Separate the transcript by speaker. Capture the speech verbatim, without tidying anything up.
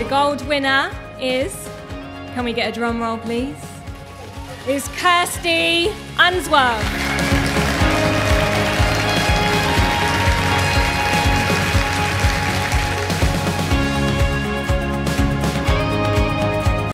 Speaker 1: gold winner is, can we get a drum roll please, is Kirsty Unsworth.